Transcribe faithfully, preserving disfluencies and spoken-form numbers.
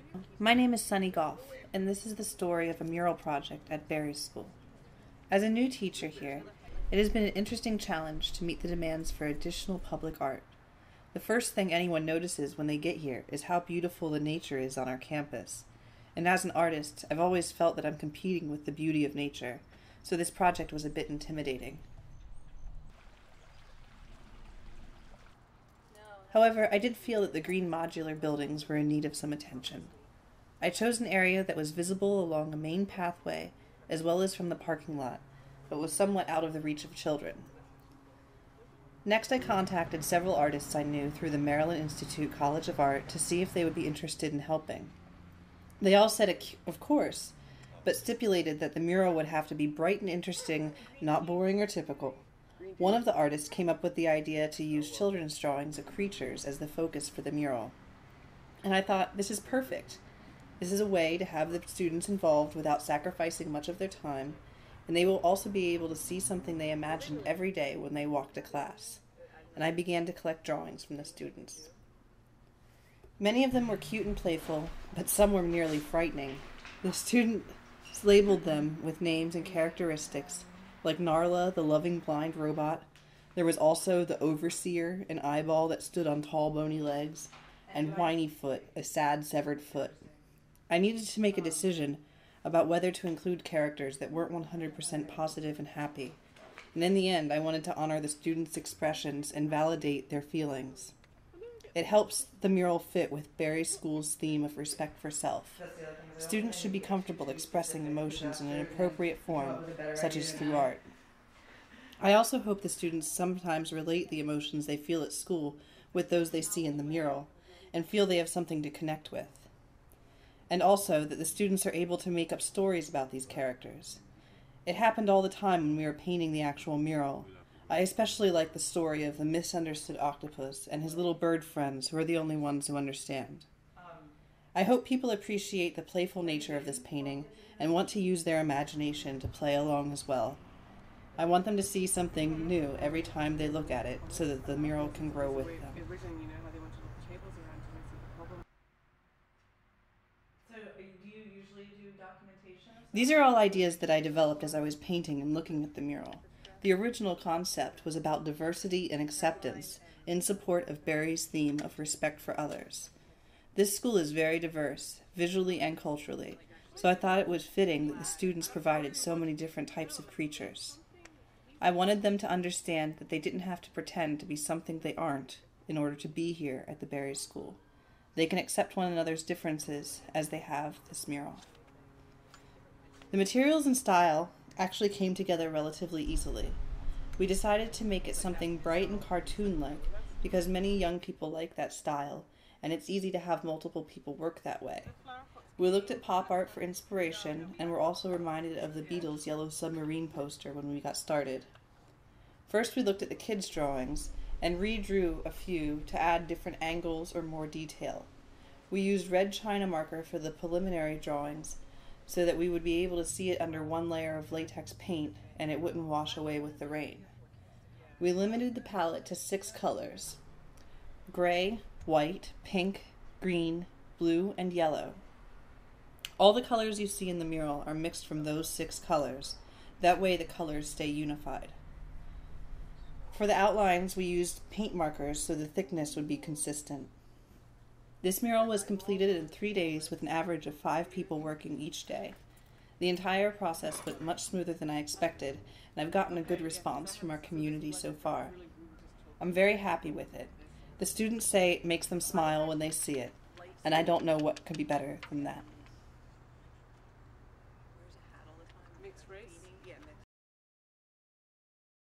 My name is Sunny Goff, and this is the story of a mural project at Berry School. As a new teacher here, it has been an interesting challenge to meet the demands for additional public art. The first thing anyone notices when they get here is how beautiful the nature is on our campus. And as an artist, I've always felt that I'm competing with the beauty of nature, so this project was a bit intimidating. However, I did feel that the green modular buildings were in need of some attention. I chose an area that was visible along a main pathway as well as from the parking lot, but was somewhat out of the reach of children. Next, I contacted several artists I knew through the Maryland Institute College of Art to see if they would be interested in helping. They all said, of course, but stipulated that the mural would have to be bright and interesting, not boring or typical. One of the artists came up with the idea to use children's drawings of creatures as the focus for the mural. And I thought, this is perfect. This is a way to have the students involved without sacrificing much of their time, and they will also be able to see something they imagined every day when they walk to class. And I began to collect drawings from the students. Many of them were cute and playful, but some were nearly frightening. The students labeled them with names and characteristics, like Narla, the loving blind robot. There was also the Overseer, an eyeball that stood on tall bony legs, and Whiny Foot, a sad severed foot. I needed to make a decision about whether to include characters that weren't one hundred percent positive and happy, and in the end I wanted to honor the students' expressions and validate their feelings. It helps the mural fit with Berry School's theme of respect for self. Students should be comfortable expressing emotions in an appropriate form, such as through art. I also hope the students sometimes relate the emotions they feel at school with those they see in the mural, and feel they have something to connect with. And also that the students are able to make up stories about these characters. It happened all the time when we were painting the actual mural. I especially like the story of the misunderstood octopus and his little bird friends who are the only ones who understand. I hope people appreciate the playful nature of this painting and want to use their imagination to play along as well. I want them to see something new every time they look at it so that the mural can grow with them. These are all ideas that I developed as I was painting and looking at the mural. The original concept was about diversity and acceptance in support of Berry's theme of respect for others. This school is very diverse, visually and culturally, so I thought it was fitting that the students provided so many different types of creatures. I wanted them to understand that they didn't have to pretend to be something they aren't in order to be here at the Berry School. They can accept one another's differences as they have this mural. The materials and style actually came together relatively easily. We decided to make it something bright and cartoon-like because many young people like that style, and it's easy to have multiple people work that way. We looked at pop art for inspiration, and were also reminded of the Beatles' Yellow Submarine poster when we got started. First we looked at the kids' drawings, and redrew a few to add different angles or more detail. We used red china marker for the preliminary drawings, so that we would be able to see it under one layer of latex paint and it wouldn't wash away with the rain. We limited the palette to six colors: gray, white, pink, green, blue, and yellow. All the colors you see in the mural are mixed from those six colors. That way the colors stay unified. For the outlines, we used paint markers so the thickness would be consistent. This mural was completed in three days with an average of five people working each day. The entire process went much smoother than I expected, and I've gotten a good response from our community so far. I'm very happy with it. The students say it makes them smile when they see it, and I don't know what could be better than that. Mixed race?